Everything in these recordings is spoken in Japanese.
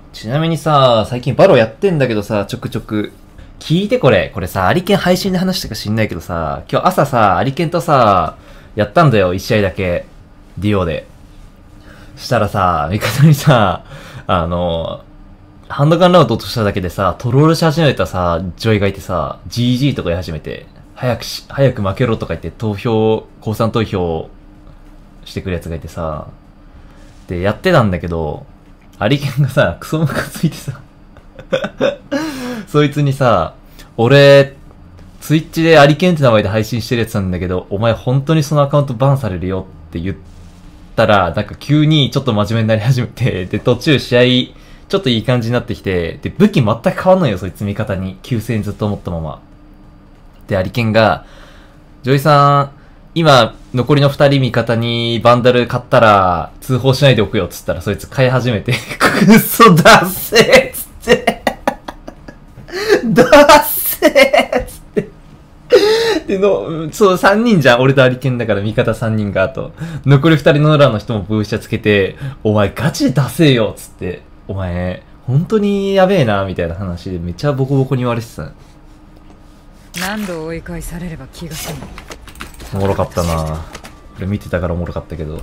ちなみにさ、最近バロやってんだけどさ、ちょくちょく。聞いてこれ。これさ、アリケン配信で話したか知んないけどさ、今日朝さ、アリケンとさ、やったんだよ、1試合だけ。ディオで。したらさ、味方にさ、ハンドガンラウンド落としただけでさ、トロールし始めたさ、ジョイがいてさ、GG とか言い始めて、早く負けろとか言って降参投票してくるやつがいてさ、で、やってたんだけど、アリケンがさ、クソムカついてさ、そいつにさ、俺、ツイッチでアリケンって名前で配信してるやつなんだけど、お前本当にそのアカウントバンされるよって言ったら、なんか急にちょっと真面目になり始めて、で、途中試合、ちょっといい感じになってきて、で、武器全く変わんないよ、そいつ味方に。9000円ずっと持ったまま。で、アリケンが、ジョイさん、今、残りの2人味方にバンダル買ったら、通報しないでおくよ、つったら、そいつ買い始めて、くそだっせーつって、だっせーつって。でそう、3人じゃん。俺とアリケンだから味方3人があと。残り2人の裏の人もブーシャつけて、お前ガチで出せよ、つって。お前、本当にやべえな、みたいな話でめっちゃボコボコに言われてた。 何度追い返されれば気が済む。 おもろかったな。これ見てたからおもろかったけど。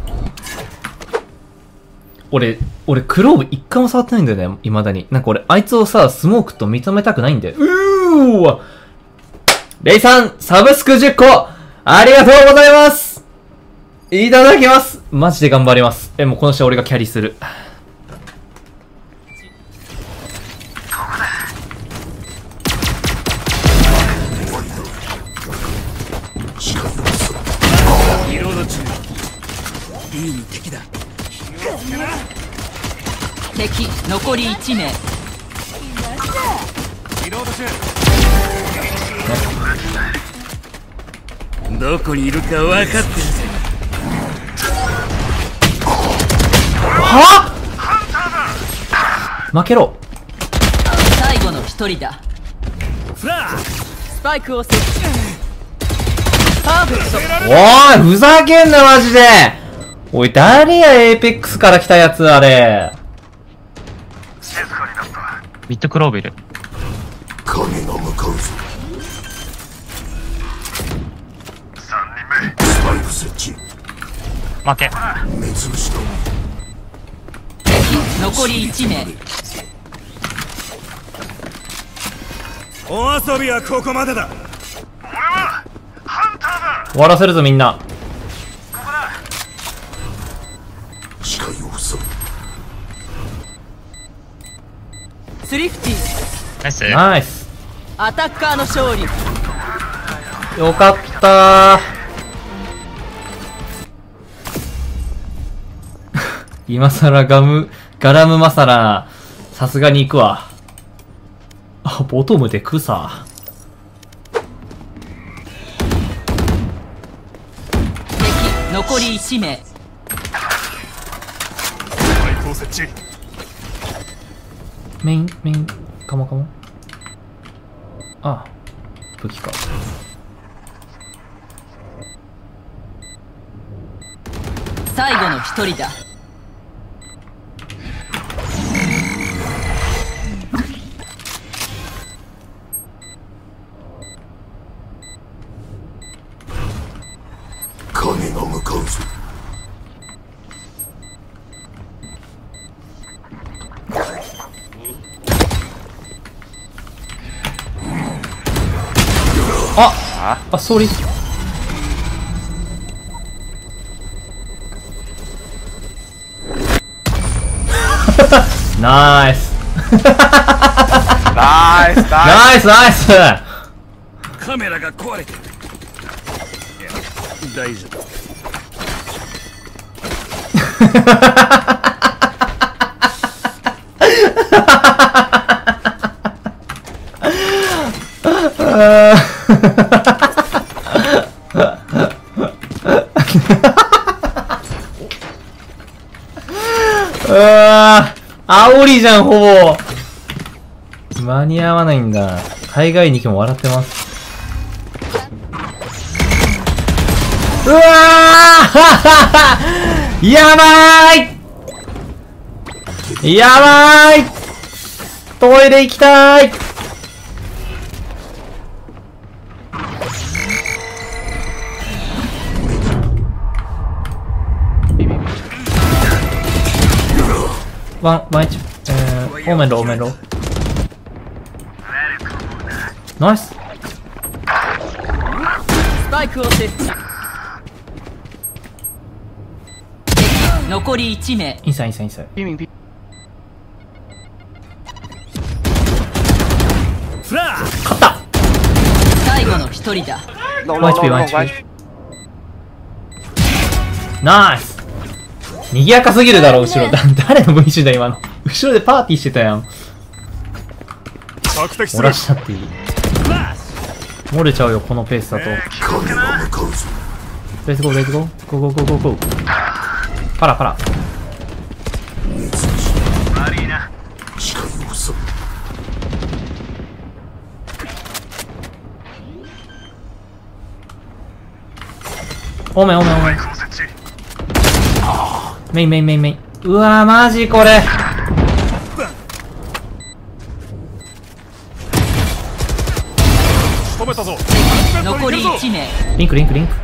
俺クローブ一回も触ってないんだよね、未だに。なんか俺、あいつをさ、スモークと認めたくないんだよ。わレイさん、サブスク10個ありがとうございます、いただきます。マジで頑張ります。もうこの試合俺がキャリーする。 敵残り1名。 どこにいるか分かってるぜ。 はぁ負けろ。 最後の1人だ。スパイクを設置。パーフェクト。 おい、ふざけんなマジで。おい、誰や、エーペックスから来たやつ、あれ。 ミッドクローブいる。 影が向かうぞ。3人目スパイク設置。 負け。 目つぶしだ。 敵残り1名。 お遊びはここまでだ。 俺はハンターだ。 終わらせるぞみんな。 視界を塞ぐ。 スリフティナイス。 ナイス。 アタッカーの勝利。 よかったー。今さらガラムマサラ、さすがに行くわ。あ、ボトムで食うさ。 敵残り1名。 スパイクを設置。 メイン、カモ。あ、武器か。 最後の1人だ。 影が向かうぞ。 あ、ソーリー。ナイス。 ナイスナイスナイス。 カメラが壊れてる。大丈夫。 煽りじゃん、ほぼ。間に合わないんだ。海外に来も笑ってます。うわーやばーいやばーいトイレ行きたーい。ワンエッジ。オーメンロー、オーメンロー。ナイス。 スパイクを設置。残り1名。 インサイ、インサイ、インサイ。 フラー勝った。 最後の1人だ。 1 HP、1 HP。ナイス。賑やかすぎるだろ、後ろ。誰の V 集だ、今の。後ろでパーティーしてたやん。漏らしちゃっていい。漏れちゃうよ、このペースだと。 神が向かうぞ。 レッツゴー、レッツゴー。ゴーゴーゴーゴーゴー。パラパラ。 視界を塞ぐ。 オーメン、オーメン、オーメン。メイン、メイン、メイン、メイン。うわー、マジこれ。 止めたぞ。 残り1名。 リンク、リンク、リンク。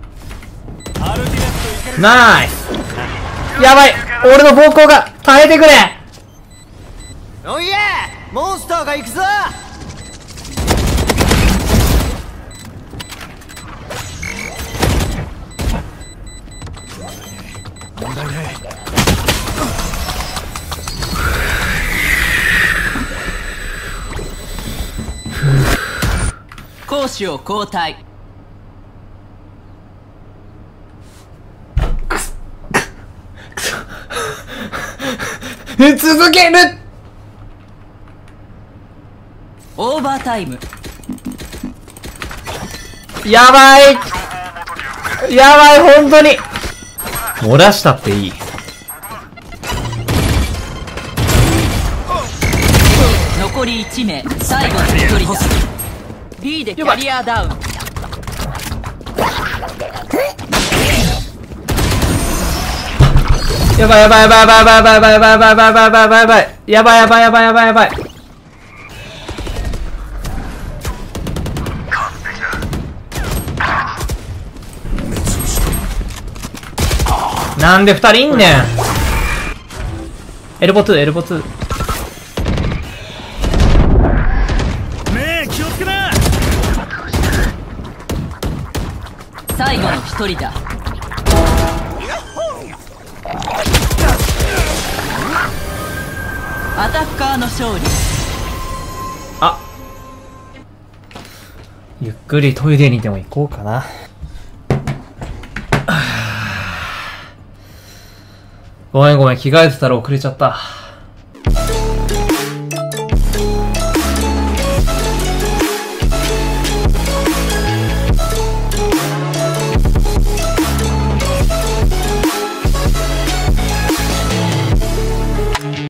ナイス。やばい。俺の暴行が耐えてくれ。 おいえ、モンスターが行くぞ。 攻守を交代。 続ける。 オーバータイム。 やばい。やばい、本当に。漏らしたっていい。 残り1名。最後の1人だ。B でキャリアダウン。 やばいやばいやばいやばいやばいやばいやばいやばいやばいやばいやばいやばいやばいやばいやばいやばいやばい。なんで2人いんねん。エルボ2、エルボ2。 ねえ気をつけな。 最後の1人だ。アタッカーの勝利。 あ、ゆっくりトイレにでも行こうかな。ごめんごめん、着替えてたら遅れちゃった。